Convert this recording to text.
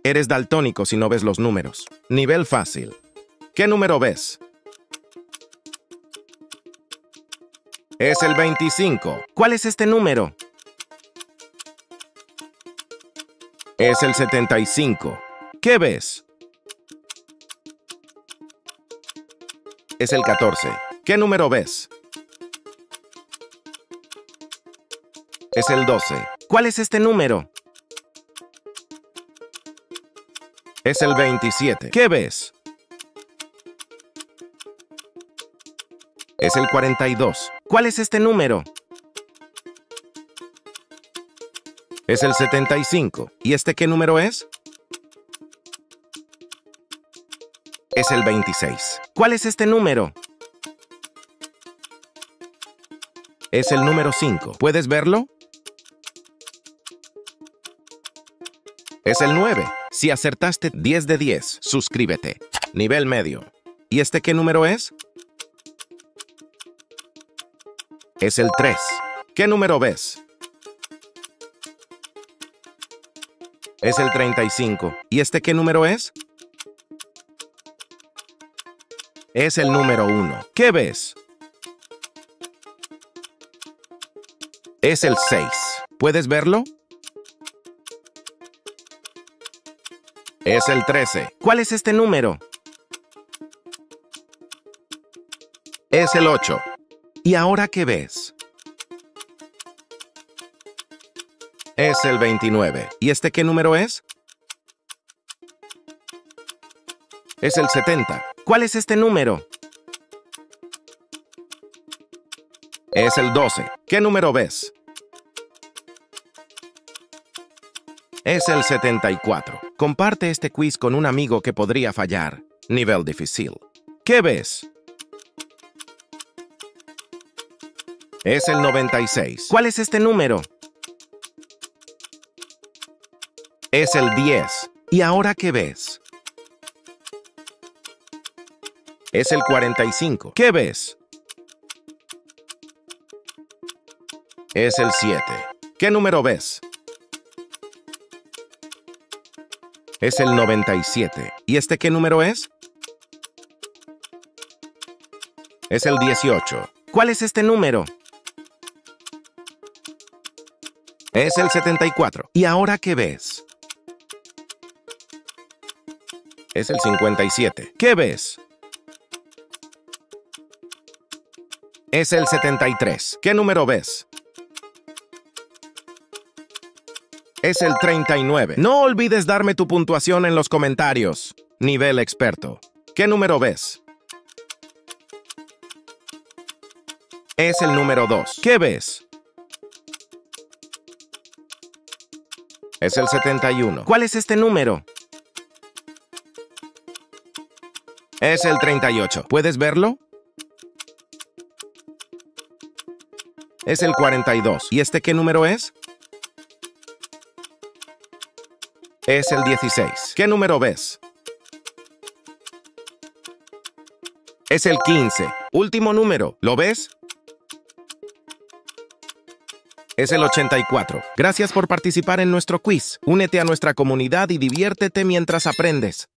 Eres daltónico si no ves los números. Nivel fácil. ¿Qué número ves? Es el 25. ¿Cuál es este número? Es el 75. ¿Qué ves? Es el 14. ¿Qué número ves? Es el 12. ¿Cuál es este número? Es el 27. ¿Qué ves? Es el 42. ¿Cuál es este número? Es el 75. ¿Y este qué número es? Es el 26. ¿Cuál es este número? Es el número 5. ¿Puedes verlo? Es el 9. Si acertaste 10 de 10, suscríbete. Nivel medio. ¿Y este qué número es? Es el 3. ¿Qué número ves? Es el 35. ¿Y este qué número es? Es el número 1. ¿Qué ves? Es el 6. ¿Puedes verlo? Es el 13. ¿Cuál es este número? Es el 8. ¿Y ahora qué ves? Es el 29. ¿Y este qué número es? Es el 70. ¿Cuál es este número? Es el 12. ¿Qué número ves? Es el 74. Comparte este quiz con un amigo que podría fallar. Nivel difícil. ¿Qué ves? Es el 96. ¿Cuál es este número? Es el 10. ¿Y ahora qué ves? Es el 45. ¿Qué ves? Es el 7. ¿Qué número ves? Es el 97. ¿Y este qué número es? Es el 18. ¿Cuál es este número? Es el 74. ¿Y ahora qué ves? Es el 57. ¿Qué ves? Es el 73. ¿Qué número ves? Es el 39. No olvides darme tu puntuación en los comentarios. Nivel experto. ¿Qué número ves? Es el número 2. ¿Qué ves? Es el 71. ¿Cuál es este número? Es el 38. ¿Puedes verlo? Es el 42. ¿Y este qué número es? Es el 16. ¿Qué número ves? Es el 15. Último número. ¿Lo ves? Es el 84. Gracias por participar en nuestro quiz. Únete a nuestra comunidad y diviértete mientras aprendes.